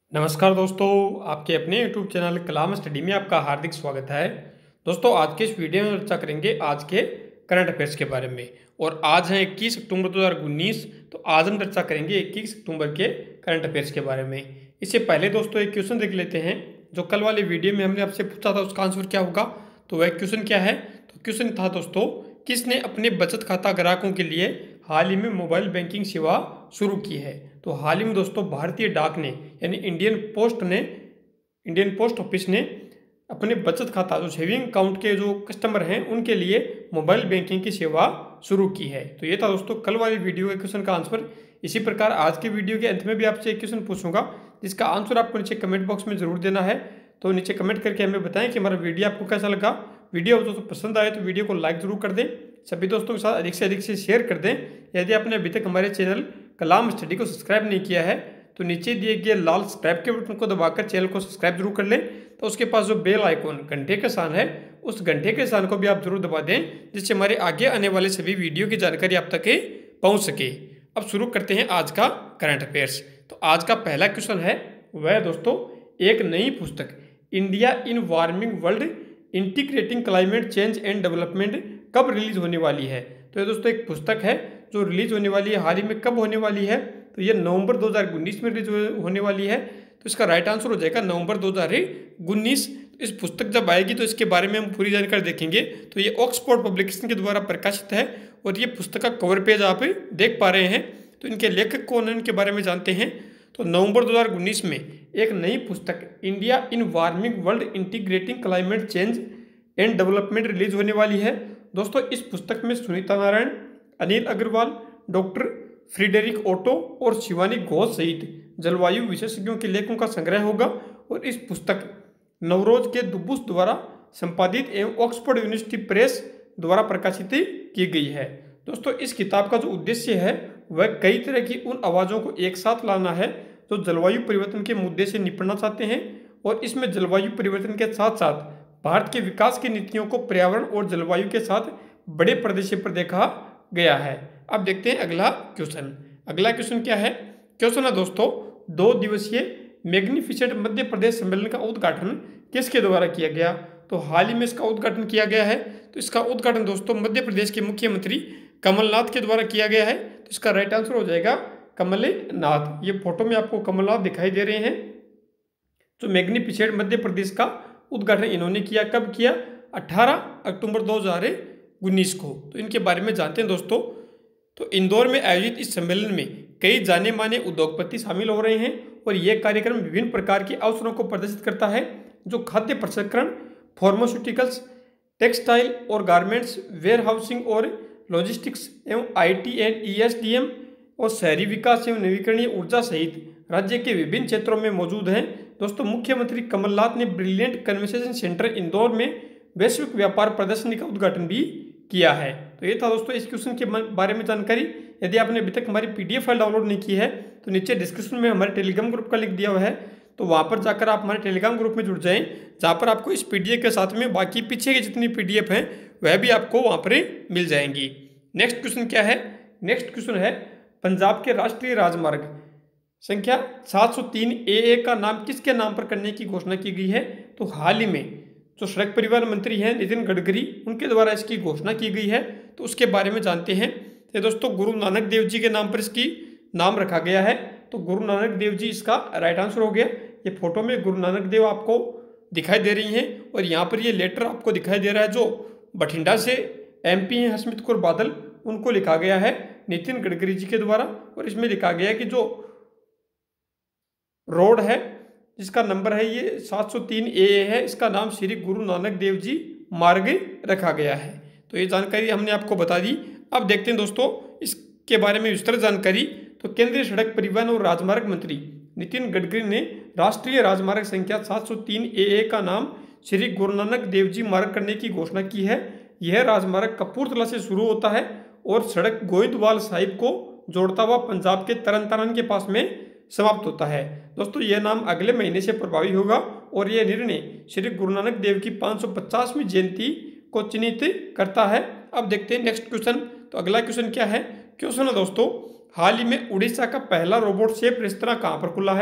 नमस्कार दोस्तों, आपके अपने YouTube चैनल कलाम स्टडी में आपका हार्दिक स्वागत है। दोस्तों, आज के इस वीडियो में चर्चा करेंगे आज के करंट अफेयर्स के बारे में। और आज है 21 अक्टूबर 2019। तो आज हम चर्चा करेंगे 21 अक्टूबर के करंट अफेयर्स के बारे में। इससे पहले दोस्तों एक क्वेश्चन देख लेते हैं जो कल वाले वीडियो में हमने आपसे पूछा था, उसका आंसर क्या होगा। तो वह क्वेश्चन क्या है? तो क्वेश्चन था दोस्तों, किसने अपने बचत खाता ग्राहकों के लिए हाल ही में मोबाइल बैंकिंग सेवा शुरू की है? तो हाल ही में दोस्तों भारतीय डाक ने यानी इंडियन पोस्ट ऑफिस ने अपने बचत खाता जो सेविंग अकाउंट के जो कस्टमर हैं उनके लिए मोबाइल बैंकिंग की सेवा शुरू की है। तो ये था दोस्तों कल वाली वीडियो के क्वेश्चन का आंसर। इसी प्रकार आज के वीडियो के अंत में भी आपसे एक क्वेश्चन पूछूंगा जिसका आंसर आपको नीचे कमेंट बॉक्स में जरूर देना है। तो नीचे कमेंट करके हमें बताएं कि हमारा वीडियो आपको कैसा लगा। वीडियो दोस्तों पसंद आए तो वीडियो को लाइक जरूर कर दें, सभी दोस्तों के साथ अधिक से अधिक से शेयर कर दें। यदि आपने अभी तक हमारे चैनल कलाम स्टडी को सब्सक्राइब नहीं किया है तो नीचे दिए गए लाल सब्सक्राइब के बटन को दबाकर चैनल को सब्सक्राइब जरूर कर लें। तो उसके पास जो बेल आइकॉन घंटे के निशान है उस घंटे के निशान को भी आप जरूर दबा दें, जिससे हमारे आगे आने वाले सभी वीडियो की जानकारी आप तक पहुंच सके। अब शुरू करते हैं आज का करंट अफेयर्स। तो आज का पहला क्वेश्चन है वह दोस्तों, एक नई पुस्तक India in warming world integrating climate change and development कब रिलीज होने वाली है? तो ये दोस्तों एक पुस्तक है जो रिलीज होने वाली है। हाल ही में कब होने वाली है? तो ये नवंबर 2019 में रिलीज होने वाली है। तो इसका राइट आंसर हो जाएगा नवंबर 2019। इस पुस्तक जब आएगी तो इसके बारे में हम पूरी जानकारी देखेंगे। तो ये ऑक्सफोर्ड पब्लिकेशन के द्वारा प्रकाशित है और ये पुस्तक का कवर पेज आप देख पा रहे हैं। तो इनके लेखक कौन है इनके बारे में जानते हैं। तो नवंबर 2019 में एक नई पुस्तक India in warming world integrating climate change and development release होने वाली है। दोस्तों इस पुस्तक में Sunita Narain, Anil Agarwal, doctor Friederike Otto और शिवानी घोष सहित जलवायु विशेषज्ञों के लेखों का संग्रह होगा। और इस पुस्तक नवरोज के दुबुस द्वारा संपादित एवं ऑक्सफोर्ड यूनिवर्सिटी प्रेस द्वारा प्रकाशित की गई है। दोस्तों इस किताब का जो उद्देश्य है वह कई तरह की उन आवाज़ों को एक साथ लाना है जो जलवायु परिवर्तन के मुद्दे से निपटना चाहते हैं। और इसमें जलवायु परिवर्तन के साथ साथ भारत के विकास की नीतियों को पर्यावरण और जलवायु के साथ बड़े पर्दे पर देखा गया है। अब देखते हैं अगला क्वेश्चन। अगला क्वेश्चन क्या है? क्वेश्चन है दोस्तों, 2 दिवसीय मैग्निफिसेंट मध्य प्रदेश सम्मेलन का उद्घाटन किसके द्वारा किया गया? तो हाल ही में इसका उद्घाटन किया गया है। तो इसका उद्घाटन दोस्तों मध्य प्रदेश के मुख्यमंत्री कमलनाथ के द्वारा किया गया है। तो इसका राइट आंसर हो जाएगा कमलनाथ। ये फोटो में आपको कमलनाथ दिखाई दे रहे हैं। तो मैग्निफिसेंट मध्य प्रदेश का उद्घाटन इन्होंने किया। कब किया? 18 अक्टूबर 2019 को। तो इनके बारे में जानते हैं दोस्तों। तो इंदौर में आयोजित इस सम्मेलन में कई जाने माने उद्योगपति शामिल हो रहे हैं और यह कार्यक्रम विभिन्न प्रकार के अवसरों को प्रदर्शित करता है जो खाद्य प्रसंस्करण, फार्मास्यूटिकल्स, टेक्सटाइल और गारमेंट्स, वेयर हाउसिंग और लॉजिस्टिक्स एवं IT एंड ESDM और शहरी विकास एवं नवीकरणीय ऊर्जा सहित राज्य के विभिन्न क्षेत्रों में मौजूद हैं। दोस्तों मुख्यमंत्री कमलनाथ ने ब्रिलियंट कन्वेंशन सेंटर इंदौर में वैश्विक व्यापार प्रदर्शनी का उद्घाटन भी किया है। तो ये था दोस्तों इस क्वेश्चन के बारे में जानकारी। यदि आपने अभी तक हमारी PDF फाइल डाउनलोड नहीं की है तो नीचे डिस्क्रिप्शन में हमारे टेलीग्राम ग्रुप का लिंक दिया हुआ है। तो वहाँ पर जाकर आप हमारे टेलीग्राम ग्रुप में जुड़ जाएं, जहाँ पर आपको इस PDF के साथ में बाकी पीछे की जितनी PDF हैं वह भी आपको वहाँ पर मिल जाएंगी। नेक्स्ट क्वेश्चन क्या है? नेक्स्ट क्वेश्चन है, पंजाब के राष्ट्रीय राजमार्ग संख्या 703 AA का नाम किसके नाम पर करने की घोषणा की गई है? तो हाल ही में जो सड़क परिवहन मंत्री हैं नितिन गडकरी, उनके द्वारा इसकी घोषणा की गई है। तो उसके बारे में जानते हैं। तो दोस्तों गुरु नानक देव जी के नाम पर इसकी नाम रखा गया है। तो गुरु नानक देव जी इसका राइट आंसर हो गया। ये फोटो में गुरु नानक देव आपको दिखाई दे रही हैं और यहाँ पर ये लेटर आपको दिखाई दे रहा है जो बठिंडा से MP हैं हरसिमरत कौर बादल, उनको लिखा गया है नितिन गडकरी जी के द्वारा। और इसमें लिखा गया है कि जो रोड है जिसका नंबर है ये 703 AA है, इसका नाम श्री गुरु नानक देव जी मार्ग रखा गया है। तो ये जानकारी हमने आपको बता दी। अब देखते हैं दोस्तों इसके बारे में विस्तृत जानकारी। तो केंद्रीय सड़क परिवहन और राजमार्ग मंत्री नितिन गडकरी ने राष्ट्रीय राजमार्ग संख्या 703 AA का नाम श्री गुरु नानक देव जी मार्ग करने की घोषणा की है। यह राजमार्ग कपूरथला से शुरू होता है और सड़क गोइंदवाल साहिब को जोड़ता हुआ पंजाब के तरन तारण के पास में समाप्त होता है। दोस्तों यह नाम अगले महीने से प्रभावी होगा और यह निर्णय श्री गुरु नानक देव की 550वीं जयंती को चिन्हित करता है। अब देखते हैं नेक्स्ट क्वेश्चन। तो अगला क्वेश्चन क्या है? क्वेश्चन है दोस्तों, हाल ही में उड़ीसा का पहला रोबोट शेफ रेस्तरां कहाँ पर खुला है?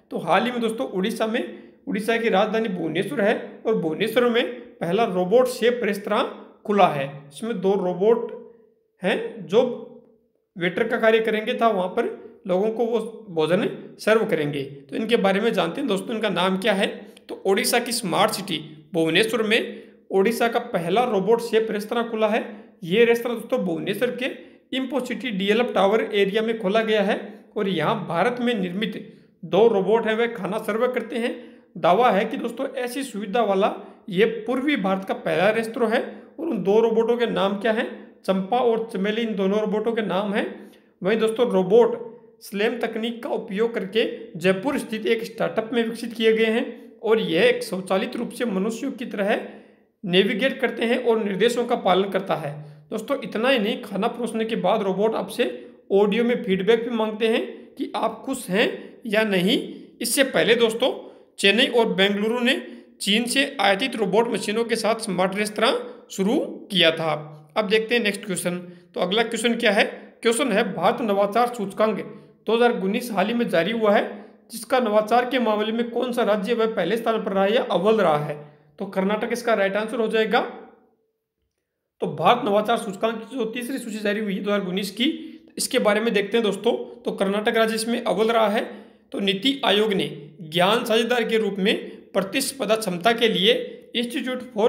तो हाल ही में दोस्तों उड़ीसा की राजधानी भुवनेश्वर है और भुवनेश्वर में पहला रोबोट शेफ रेस्तरां खुला है। इसमें 2 रोबोट हैं जो वेटर का कार्य करेंगे था वहाँ पर लोगों को वो भोजन सर्व करेंगे। तो इनके बारे में जानते हैं दोस्तों, इनका नाम क्या है। तो ओडिशा की स्मार्ट सिटी भुवनेश्वर में ओडिशा का पहला रोबोट शेफ रेस्तरां खुला है। ये रेस्तरां दोस्तों भुवनेश्वर के इंफोसिटी डीएलएफ टावर एरिया में खोला गया है और यहाँ भारत में निर्मित 2 रोबोट हैं, वे खाना सर्व करते हैं। दावा है कि दोस्तों ऐसी सुविधा वाला ये पूर्वी भारत का पहला रेस्तरां है। और उन 2 रोबोटों के नाम क्या हैं, चंपा और चमेली, इन दोनों रोबोटों के नाम हैं। वहीं दोस्तों रोबोट स्लैम तकनीक का उपयोग करके जयपुर स्थित एक स्टार्टअप में विकसित किए गए हैं और यह एक स्वचालित रूप से मनुष्यों की तरह नेविगेट करते हैं और निर्देशों का पालन करता है। दोस्तों इतना ही नहीं, खाना परोसने के बाद रोबोट आपसे ऑडियो में फीडबैक भी मांगते हैं कि आप खुश हैं या नहीं। इससे पहले दोस्तों चेन्नई और बेंगलुरु ने चीन से आयातित रोबोट मशीनों के साथ स्मार्ट रेस्तरां शुरू किया था। अब देखते हैं नेक्स्ट क्वेश्चन। तो अगला क्वेश्चन क्या है, क्वेश्चन है भारत नवाचार सूचकांक 2019 हाल ही में जारी हुआ है, जिसका नवाचार के मामले में कौन सा राज्य वह पहले स्थान पर रहा है या अव्वल रहा है। तो कर्नाटक इसका राइट आंसर हो जाएगा। तो भारत नवाचार सूचकांक की जो तीसरी सूची जारी हुई है 2019 की, इसके बारे में देखते हैं दोस्तों। तो कर्नाटक राज्य इसमें अव्वल रहा है। तो नीति आयोग ने ज्ञान साझेदार के रूप में प्रतिस्पर्धा क्षमता के लिए इंस्टीट्यूट फॉर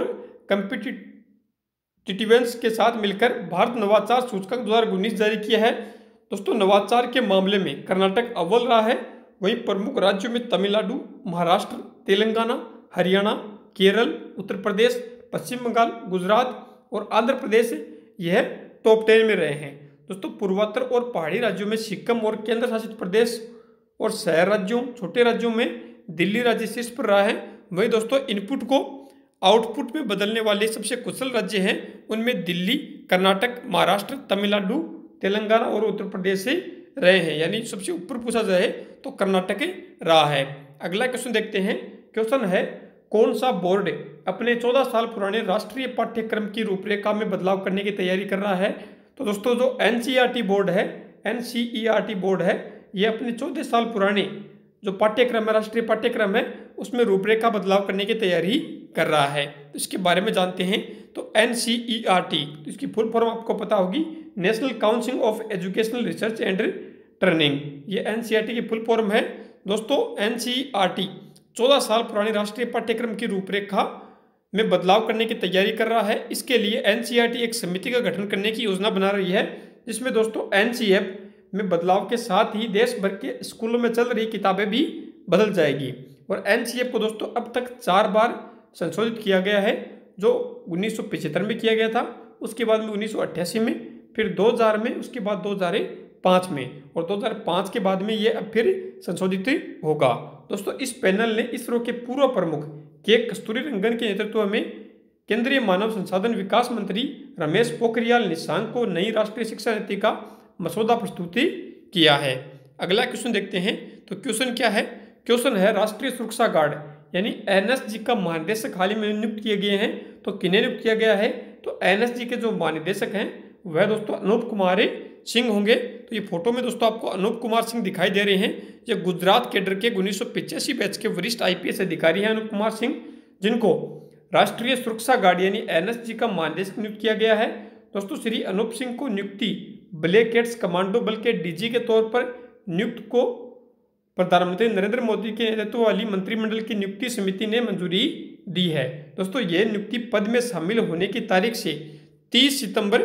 कॉम्पिटिटिवेंस के साथ मिलकर भारत नवाचार सूचकांक 2019 जारी किया है। दोस्तों नवाचार के मामले में कर्नाटक अव्वल रहा है। वहीं प्रमुख राज्यों में तमिलनाडु, महाराष्ट्र, तेलंगाना, हरियाणा, केरल, उत्तर प्रदेश, पश्चिम बंगाल, गुजरात और आंध्र प्रदेश यह टॉप 10 में रहे हैं। दोस्तों पूर्वोत्तर और पहाड़ी राज्यों में सिक्किम और केंद्र शासित प्रदेश और शहर राज्यों, छोटे राज्यों में दिल्ली राज्य शीर्ष पर रहा है। वहीं दोस्तों इनपुट को आउटपुट में बदलने वाले सबसे कुशल राज्य हैं, उनमें दिल्ली, कर्नाटक, महाराष्ट्र, तमिलनाडु, तेलंगाना और उत्तर प्रदेश से रहे हैं। यानी सबसे ऊपर पूछा जाए तो कर्नाटक रहा है। अगला क्वेश्चन देखते हैं। क्वेश्चन है कौन सा बोर्ड अपने 14 साल पुराने राष्ट्रीय पाठ्यक्रम की रूपरेखा में बदलाव करने की तैयारी कर रहा है। तो दोस्तों जो एनसीईआरटी बोर्ड है, एनसीईआरटी बोर्ड है, ये अपने 14 साल पुराने जो पाठ्यक्रम है, राष्ट्रीय पाठ्यक्रम है, उसमें रूपरेखा बदलाव करने की तैयारी कर रहा है। तो इसके बारे में जानते हैं। तो एनसीईआरटी, तो इसकी फुल फॉर्म आपको पता होगी, National Council of Educational Research and Training. ये एनसीईआरटी की फुल फॉर्म है। दोस्तों एनसीईआरटी 14 साल पुराने राष्ट्रीय पाठ्यक्रम की रूपरेखा में बदलाव करने की तैयारी कर रहा है। इसके लिए एनसीईआरटी एक समिति का गठन करने की योजना बना रही है, जिसमें दोस्तों एनसीएफ में बदलाव के साथ ही देश भर के स्कूलों में चल रही किताबें भी बदल जाएगी। और एनसीएफ को दोस्तों अब तक 4 बार संशोधित किया गया है, जो 1975 में किया गया था, उसके बाद में 1988 में, फिर 2000 में, उसके बाद 2005 में और 2005 के बाद में ये अब फिर संशोधित होगा। दोस्तों इस पैनल ने इसरो के पूर्व प्रमुख के कस्तूरी रंगन के नेतृत्व में केंद्रीय मानव संसाधन विकास मंत्री रमेश पोखरियाल निशंक को नई राष्ट्रीय शिक्षा नीति का मसौदा प्रस्तुति किया है। अगला क्वेश्चन देखते हैं। तो क्वेश्चन क्या है, क्वेश्चन है राष्ट्रीय सुरक्षा गार्ड यानी एनएसजी का महानिदेशक हाल ही में नियुक्त किए गए हैं। तो किन्हें नियुक्त किया गया है, तो एनएसजी के जो महानिदेशक हैं वह दोस्तों अनूप कुमार सिंह होंगे। तो ये फोटो में दोस्तों आपको अनूप कुमार सिंह दिखाई दे रहे हैं। ये गुजरात कैडर के 1985 बैच के वरिष्ठ आईपीएस अधिकारी हैं अनूप कुमार सिंह, जिनको राष्ट्रीय सुरक्षा गार्ड यानी एनएसजी का महानिदेशक नियुक्त किया गया है। दोस्तों श्री अनूप सिंह को नियुक्ति ब्लैक कैट्स कमांडो बल के डीजी के तौर पर नियुक्त को प्रधानमंत्री नरेंद्र मोदी के नेतृत्व वाली मंत्रिमंडल की नियुक्ति समिति ने मंजूरी दी है। दोस्तों ये नियुक्ति पद में शामिल होने की तारीख से 30 सितंबर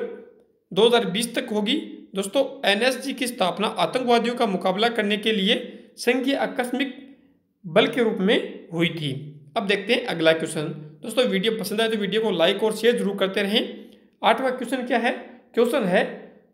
2020 तक होगी। दोस्तों एनएसजी की स्थापना आतंकवादियों का मुकाबला करने के लिए संघीय आकस्मिक बल के रूप में हुई थी। अब देखते हैं अगला क्वेश्चन। दोस्तों वीडियो पसंद आए तो वीडियो को लाइक और शेयर जरूर करते रहें। 8वां क्वेश्चन क्या है, क्वेश्चन है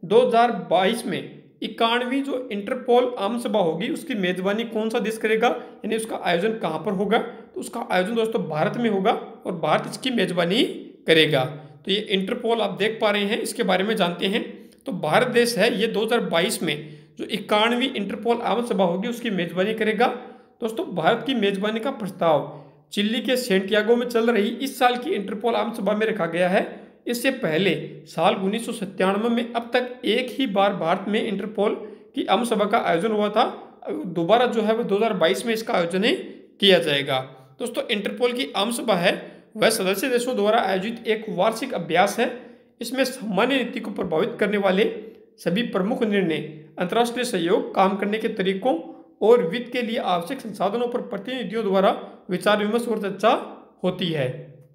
2022 में 91वीं जो इंटरपोल आम सभा होगी उसकी मेजबानी कौन सा देश करेगा, यानी उसका आयोजन कहाँ पर होगा। तो उसका आयोजन दोस्तों भारत में होगा और भारत इसकी मेजबानी करेगा। तो ये इंटरपोल आप देख पा रहे हैं, इसके बारे में जानते हैं। तो भारत देश है ये 2022 में जो 91वीं इंटरपोल आम सभा होगी उसकी मेजबानी करेगा। दोस्तों भारत की मेजबानी का प्रस्ताव चिली के सेंटियागो में चल रही इस साल की इंटरपोल आम सभा में रखा गया है। इससे पहले साल 1997 में अब तक एक ही बार भारत में इंटरपोल की आम सभा का आयोजन हुआ था। दोबारा जो है वो 2022 में इसका आयोजन किया जाएगा। दोस्तों इंटरपोल की आम सभा है वह सदस्य देशों द्वारा आयोजित एक वार्षिक अभ्यास है। इसमें सामान्य नीति को प्रभावित करने वाले सभी प्रमुख निर्णय, अंतर्राष्ट्रीय सहयोग, काम करने के तरीकों और वित्त के लिए आवश्यक संसाधनों पर प्रतिनिधियों द्वारा विचार विमर्श और चर्चा होती है।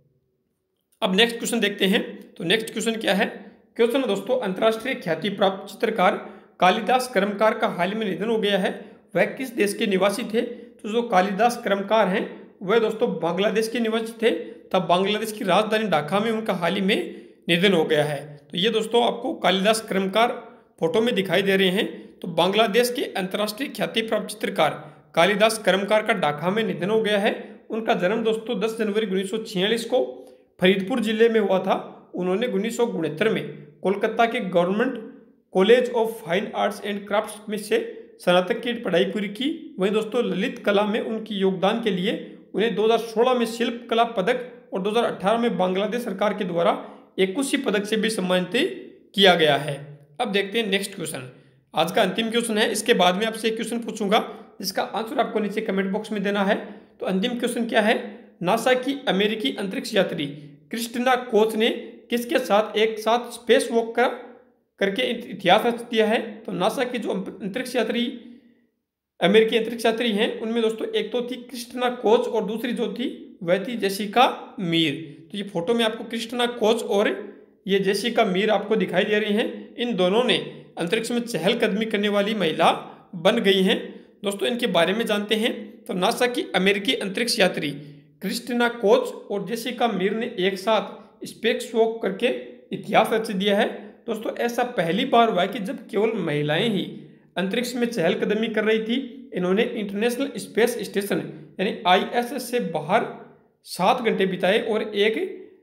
अब नेक्स्ट क्वेश्चन देखते हैं। तो नेक्स्ट क्वेश्चन क्या है? क्वेश्चन दोस्तों, अंतर्राष्ट्रीय ख्याति प्राप्त चित्रकार कालिदास कर्मकार का हाल ही में निधन हो गया है, वह किस देश के निवासी थे? तो जो कालिदास कर्मकार हैं वह दोस्तों बांग्लादेश के निवासी थे। तब बांग्लादेश की राजधानी ढाका में उनका हाल ही में निधन हो गया है। तो ये दोस्तों आपको कालिदास कर्मकार फोटो में दिखाई दे रहे हैं। तो बांग्लादेश के अंतर्राष्ट्रीय ख्याति प्राप्त चित्रकार कालिदास कर्मकार का ढाका में निधन हो गया है। उनका जन्म दोस्तों 10 जनवरी 1946 को फरीदपुर जिले में हुआ था। उन्होंने 1969 में कोलकाता के government college of fine arts and crafts में से स्नातक की पढ़ाई पूरी की। वहीं दोस्तों ललित कला में उनकी योगदान के लिए उन्हें 2016 में शिल्प कला पदक और 2018 में बांग्लादेश सरकार के द्वारा एकुशी पदक से भी सम्मानित किया गया है। अब देखते हैं नेक्स्ट क्वेश्चन। आज का अंतिम क्वेश्चन है, इसके बाद में आपसे एक क्वेश्चन पूछूंगा जिसका आंसर आपको नीचे कमेंट बॉक्स में देना है। तो अंतिम क्वेश्चन क्या है? नासा की अमेरिकी अंतरिक्ष यात्री क्रिस्टिना कोच ने किसके साथ एक साथ स्पेस वॉक करके इतिहास रच दिया है? तो नासा की जो अंतरिक्ष यात्री अमेरिकी अंतरिक्ष यात्री हैं उनमें दोस्तों एक तो थी क्रिस्टिना कोच और दूसरी जो थी वह थी जेसिका मीर। तो ये फोटो में आपको क्रिस्टिना कोच और ये जेसिका मीर आपको दिखाई दे रही हैं। इन दोनों ने अंतरिक्ष में चहलकदमी करने वाली महिला बन गई हैं। दोस्तों इनके बारे में जानते हैं। तो नासा की अमेरिकी अंतरिक्ष यात्री क्रिस्टिना कोच और जेसिका मीर ने एक साथ स्पेस वॉक करके इतिहास रच दिया है। दोस्तों ऐसा पहली बार हुआ है कि जब केवल महिलाएं ही अंतरिक्ष में चहलकदमी कर रही थी। इन्होंने इंटरनेशनल स्पेस स्टेशन यानी ISS से बाहर 7 घंटे बिताए और एक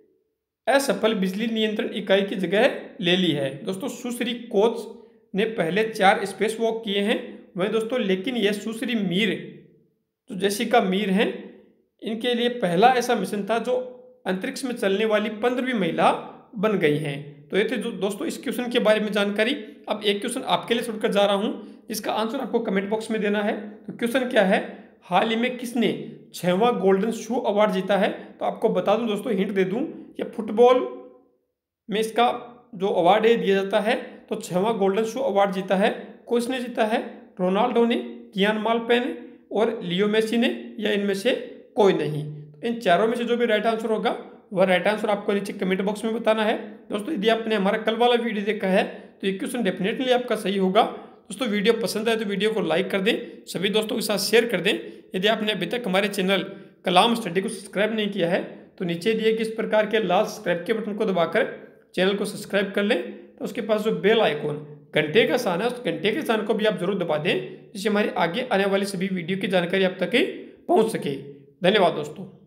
असफल बिजली नियंत्रण इकाई की जगह ले ली है। दोस्तों सुश्री कोच ने पहले 4 स्पेस वॉक किए हैं वहीं दोस्तों, लेकिन यह सुश्री मीर जो जेसिका मीर हैं इनके लिए पहला ऐसा मिशन था जो अंतरिक्ष में चलने वाली 15वीं महिला बन गई हैं। तो ये थे जो दोस्तों इस क्वेश्चन के बारे में जानकारी। अब एक क्वेश्चन आपके लिए छोड़कर जा रहा हूं जिसका आंसर आपको कमेंट बॉक्स में देना है। तो क्वेश्चन क्या है? हाल ही में किसने 6वां गोल्डन शू अवार्ड जीता है? तो आपको बता दूं दोस्तों, हिंट दे दूं, ये फुटबॉल में इसका जो अवार्ड है दिया जाता है। तो 6वां गोल्डन शू अवार्ड जीता है किसने जीता है? रोनाल्डो ने, कियान माल्पे ने और लियो मेसी ने, या इनमें से कोई नहीं। तो इन चारों में से जो भी राइट आंसर होगा वह राइट आंसर आपको नीचे कमेंट बॉक्स में बताना है। दोस्तों यदि आपने हमारा कल वाला वीडियो देखा है तो ये क्वेश्चन डेफिनेटली आपका सही होगा। दोस्तों वीडियो पसंद आए तो वीडियो को लाइक कर दें, सभी दोस्तों के साथ शेयर कर दें। यदि आपने अभी तक हमारे चैनल कलाम स्टडी को सब्सक्राइब नहीं किया है तो नीचे दिए किस प्रकार के लाल सब्सक्राइब के बटन को दबाकर चैनल को सब्सक्राइब कर लें। तो उसके पास जो बेल आइकॉन घंटे का साइन है उस घंटे के साइन को भी आप जरूर दबा दें जिससे हमारी आगे आने वाली सभी वीडियो की जानकारी आप तक पहुँच सके। धन्यवाद दोस्तों।